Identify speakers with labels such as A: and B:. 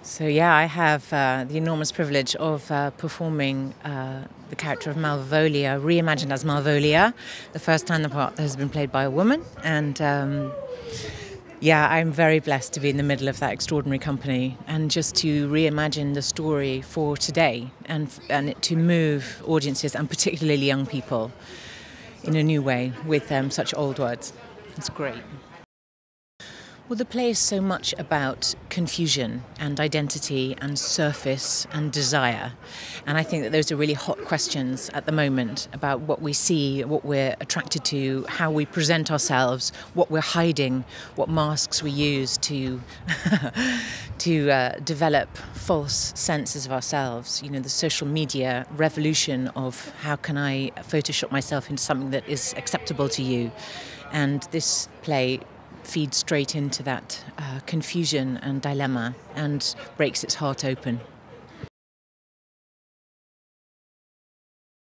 A: So yeah, I have the enormous privilege of performing the character of Malvolia, reimagined as Malvolia, the first time the part has been played by a woman. And yeah, I'm very blessed to be in the middle of that extraordinary company and just to reimagine the story for today and to move audiences and particularly young people in a new way with such old words. It's great. Well, the play is so much about confusion and identity and surface and desire. And I think that those are really hot questions at the moment about what we see, what we're attracted to, how we present ourselves, what we're hiding, what masks we use to develop false senses of ourselves. You know, the social media revolution of how can I Photoshop myself into something that is acceptable to you. And this play feeds straight into that confusion and dilemma and breaks its heart open.